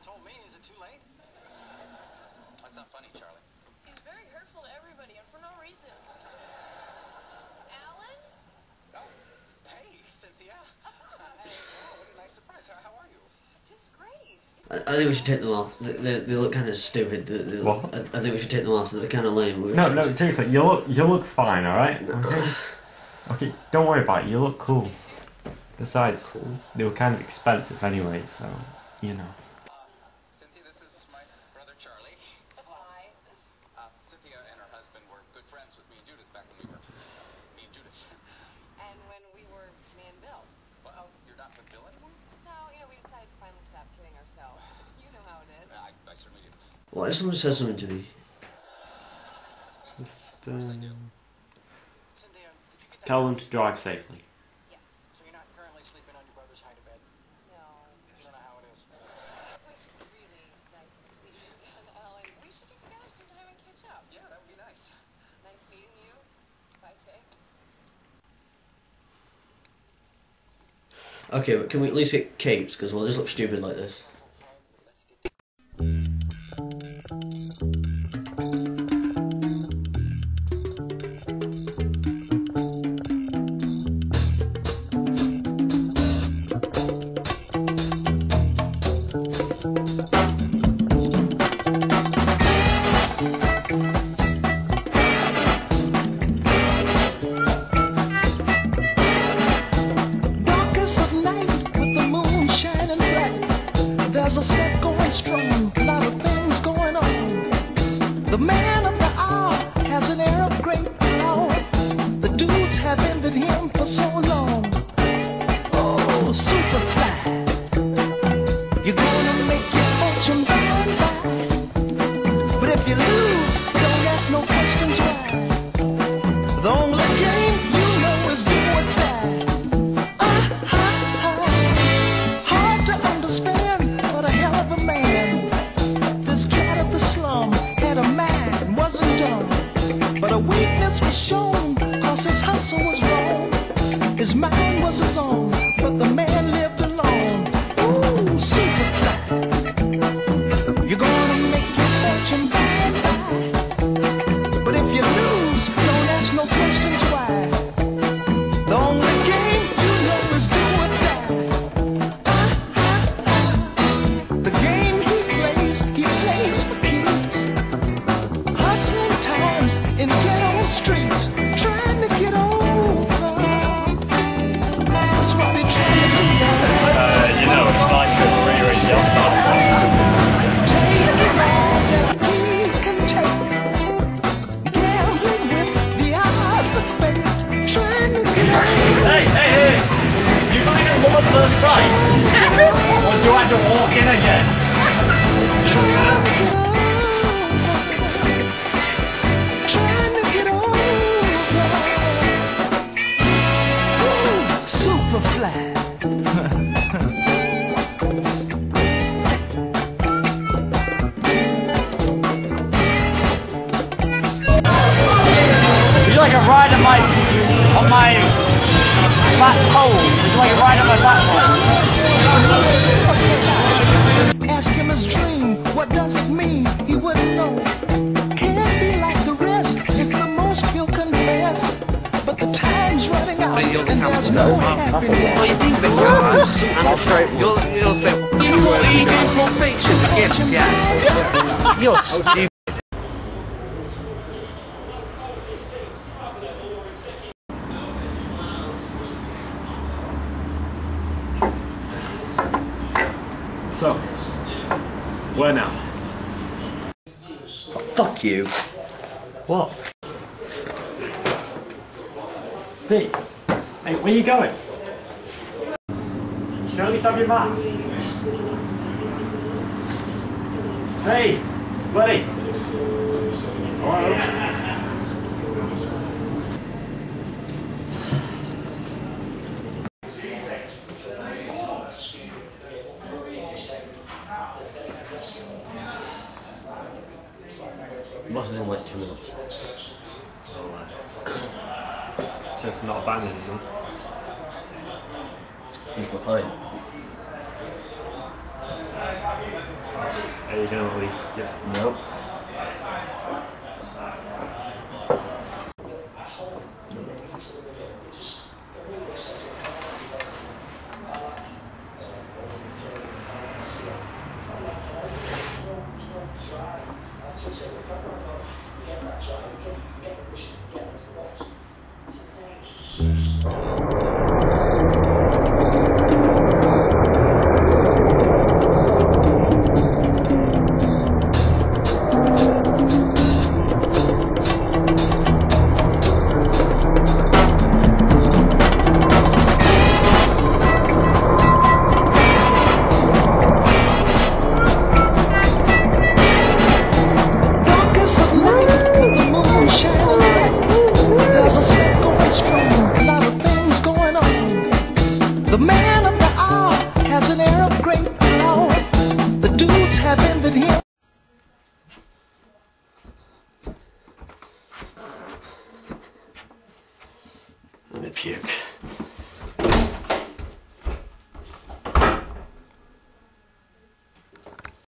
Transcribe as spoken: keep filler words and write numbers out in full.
told me. Is it too late? That's not funny, Charlie. He's very hurtful to everybody and for no reason. Alan? Oh, hey, Cynthia. Hey, wow, what a nice surprise. How, how are you? Just great. I, I think we should take them off. They, they, they look kind of stupid. They, they look, I, I think we should take them off. They're kind of lame. No, no, seriously, you look, you look fine, alright? Okay? Okay, don't worry about it, you look cool. Besides, they were kind of expensive anyway, so, you know. Uh, Cynthia, this is my brother Charlie. Hi. Uh, Cynthia and her husband were good friends with me and Judith back when we were... me and Judith. And when we were me and Bill. Well, you're not with Bill anymore? No, you know, we decided to finally stop kidding ourselves. You know how it is. I, I certainly do. What if someone says something to me? Just, um, Cynthia, did you get that tell them to drive safely. Yes. So you're not currently sleeping on your brother's hide bed? No. You don't know how it is. It was really nice to see you again, Alan. We should get together sometime and catch up. Yeah, that would be nice. Nice meeting you. Bye, Jake. Okay, but can we at least get capes? Because we'll just look stupid like this. There's a set going strong, a lot of things going on. The man of the hour has an air of great power. The dudes have envied him for so long. Oh, Superfly, you're gonna make your fortune by and by. But if you lose, don't ask no questions why. The only game you know is do or die. Ah, ah, ah. Hard to understand. Man, this cat of the slum had a mind, wasn't dumb, but a weakness was shown, cause his hustle was wrong. His mind was his own, but the man lived alone. Ooh, Superfly, you're gonna make your fortune by and by. But if you lose, don't ask no questions why. The only game you know is do or die. He plays for kids, hustling times in ghetto streets, trying to get over. That's what they're trying to do. Uh, you know, it's like a three-year-old Take all that we can take, gambling with the odds of fate, trying to get over. Hey, hey, hey! You got to go on first try? Or do I have to walk in again? Trying to get over, trying to get over. Ooh, Superfly. Would you like a ride on my on my flat pole? Would you like a ride on my flat pole? Ask him his dream, what does it mean? He wouldn't know. Can't be like the rest, it's the most he'll confess. But the time's running out, and there's no happiness. What do you think of it, Johan? I'm straight. You'll, you'll say, what are you doing for fiction? Yeah, yeah. You're stupid. So, where now? Fuck you. What? Steve, hey, where are you going? You at least have your mask. Hey, buddy. Hello? Boss is in like two minutes. So, uh, just not abandoning them. He's behind. Are you gonna release? Yeah. Nope. Darkest of night with the moon shining low. There's a set going strong, a lot of things going on. The man of the hour has an air of great power. The dudes have envied him. Let me puke.